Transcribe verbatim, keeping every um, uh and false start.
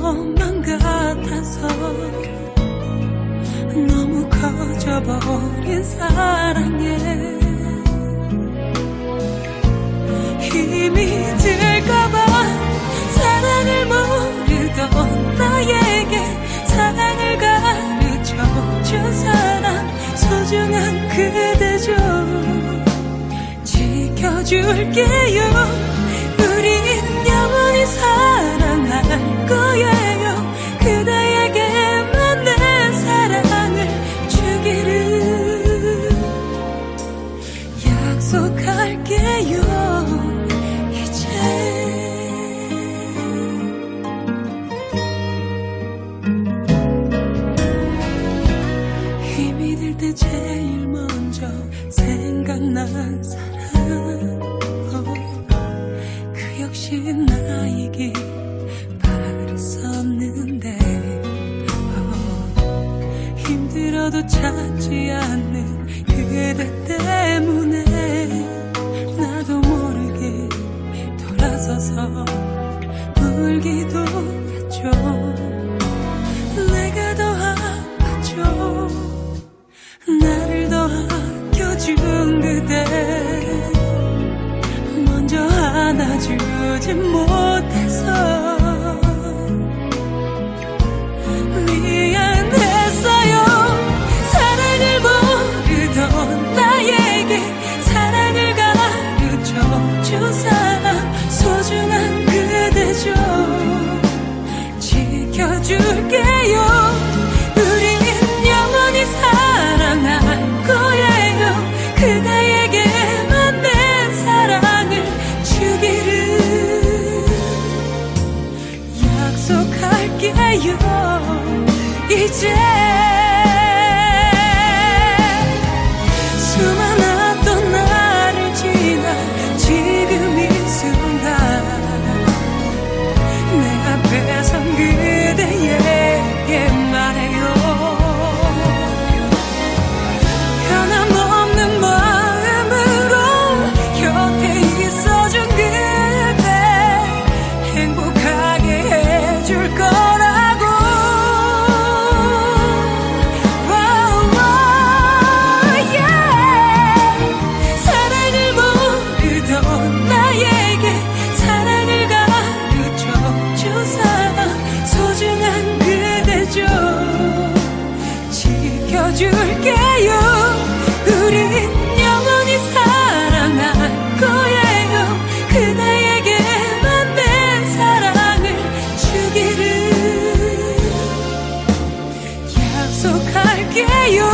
것만 같아서 너무 커져버린 사랑에 힘이 들까봐 사랑을 모르던 나에게 사랑을 가르쳐준 사람 소중한 그대죠. 지켜줄게요. 우린 영원히 사랑할 거예요. 그대에게만 내 사랑을 주기를 약속할게요. 이제 힘이 들 때 제일 먼저 생각난 사람 그 역시 나이기 바랬었는데 힘들어도 찾지 않는 그대 때문에 나도 모르게 돌아서서 울기도 했죠. 내가 더 아팠죠. 나를 더 아껴준 그대 먼저 안아주지 못해서 미안했어요. 사랑을 모르던 나에게 사랑을 가르쳐준 사람 소중한 그대죠. 지켜줄게요. 우린 영원히 사랑할 거예요. 그대에게만 내 사랑을 주기를 약속할게요. 이제 수많았던 날을 지나 지금 이 순간 내 앞에 선 그대에게 말해요. 변함없는 마음으로 곁에 있어준 그대 행복하게 해줄 거라고. wow, wow, yeah. 사랑을 모르던 나에게 사랑을 가르쳐준 사람 소중한 그대죠. 지켜줄게요. 우린 영원히 사랑할 거예요. 그대에게만 내 사랑을 주기를 약속할게요.